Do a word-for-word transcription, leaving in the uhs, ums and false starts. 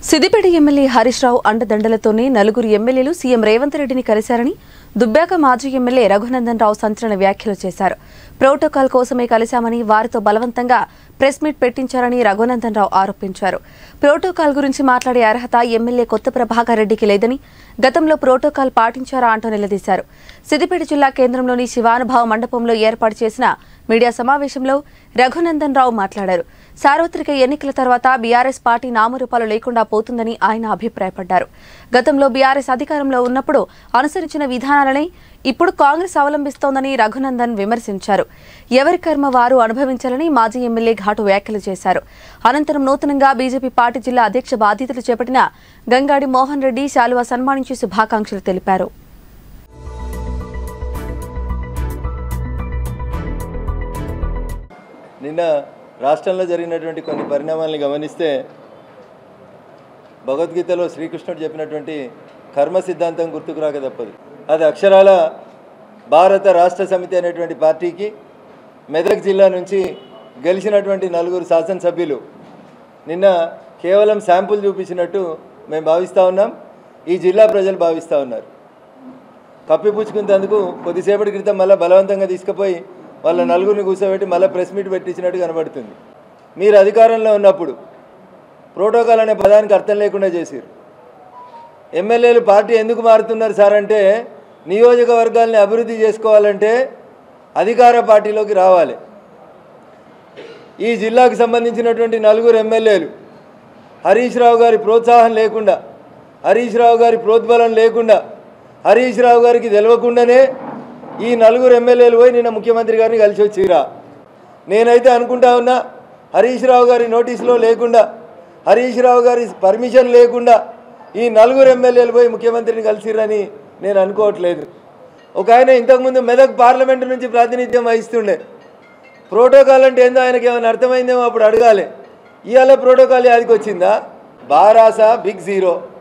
Siddipet MLA Harish Rao అండదండలతోనే నలుగురు ఎమ్మెల్యేలు సీఎం రేవంత్ రెడ్డిని కలిశారని దుబ్బాక మాజీ ఎమ్మెల్యే రఘునందన్ రావు సంచలన వ్యాఖ్యలు చేశారు. ప్రోటోకాల్ కోసమే కలిశామని వారితో బలవంతంగా ప్రెస్ మీట్ పెట్టించారని రఘునందన్ రావు ఆరోపించారు. ప్రోటోకాల్ గురించి మాట్లాడే అర్హత ఎమ్మెల్యే కొత్త ప్రభాకర్ రెడ్డికి లేదని, గతంలో ప్రోటోకాల్ పాటించారా అంటూ నిలదీశారు. సిద్దిపేట జిల్లా కేంద్రంలోని శివానుభావ మండపంలో ఏర్పాటు చేసిన మీడియా సమావేశంలో రఘునందన్ రావు మాట్లాడారు. సార్వత్రిక ఎన్నికల తర్వాత బీఆర్ఎస్ పార్టీ నామరూపాలు లేకుండా పోతుందని ఆయన అభిప్రాయపడ్డారు. గతంలో బీఆర్ఎస్ అధికారంలో ఉన్నప్పుడు అనుసరించిన విధానాలనే ఇప్పుడు కాంగ్రెస్ అవలంబిస్తోందని రఘునందన్ విమర్శించారు. ఎవరి కర్మ వారు అనుభవించాలని మాజీ ఎమ్మెల్యే ఘాటు వ్యాఖ్యలు చేశారు. అనంతరం నూతనంగా బీజేపీ పార్టీ జిల్లా అధ్యక్ష బాధ్యతలు చేపట్టిన గంగాడి మోహన్ రెడ్డి శాలువా సన్మానించి శుభాకాంక్షలు తెలిపారు. నిన్న రాష్ట్రంలో జరిగినటువంటి కొన్ని పరిణామాలను గమనిస్తే భగవద్గీతలో శ్రీకృష్ణుడు చెప్పినటువంటి కర్మ సిద్ధాంతం గుర్తుకు రాక తప్పదు. అది అక్షరాల భారత రాష్ట్ర సమితి అనేటువంటి పార్టీకి మెదక్ జిల్లా నుంచి గెలిచినటువంటి నలుగురు శాసనసభ్యులు నిన్న కేవలం శాంపుల్ చూపించినట్టు మేము భావిస్తూ ఉన్నాం. ఈ జిల్లా ప్రజలు భావిస్తూ ఉన్నారు. కప్పిపుచ్చుకునేందుకు కొద్దిసేపటి క్రితం మళ్ళీ బలవంతంగా తీసుకుపోయి వాళ్ళ నలుగురిని కూర్చోబెట్టి మళ్ళీ ప్రెస్ మీట్ పెట్టించినట్టు కనబడుతుంది. మీరు అధికారంలో ఉన్నప్పుడు ప్రోటోకాల్ అనే పదానికి అర్థం లేకుండా చేశారు. ఎమ్మెల్యేలు పార్టీ ఎందుకు మారుతున్నారు సార్ అంటే, నియోజకవర్గాల్ని అభివృద్ధి చేసుకోవాలంటే అధికార పార్టీలోకి రావాలి. ఈ జిల్లాకు సంబంధించినటువంటి నలుగురు ఎమ్మెల్యేలు హరీష్ రావు గారి ప్రోత్సాహం లేకుండా, హరీష్ రావు గారి ప్రోద్బలం లేకుండా, హరీష్ రావు గారికి తెలియకుండానే ఈ నలుగురు ఎమ్మెల్యేలు పోయి నిన్న ముఖ్యమంత్రి గారిని కలిసి వచ్చిరా. నేనైతే అనుకుంటా ఉన్నా, హరీష్ రావు గారి నోటీసులో లేకుండా, హరీష్ రావు గారి పర్మిషన్ లేకుండా ఈ నలుగురు ఎమ్మెల్యేలు పోయి ముఖ్యమంత్రిని కలిసిరని నేను అనుకోవట్లేదు. ఒక ఆయన ఇంతకుముందు మెదక్ పార్లమెంటు నుంచి ప్రాతినిధ్యం వహిస్తుండే. ప్రోటోకాల్ అంటే ఏందో ఆయనకి ఏమైనా అర్థమైందేమో అప్పుడు అడగాలి. ఇవాళ ప్రోటోకాల్ యాదికి వచ్చిందా? BRS big zero.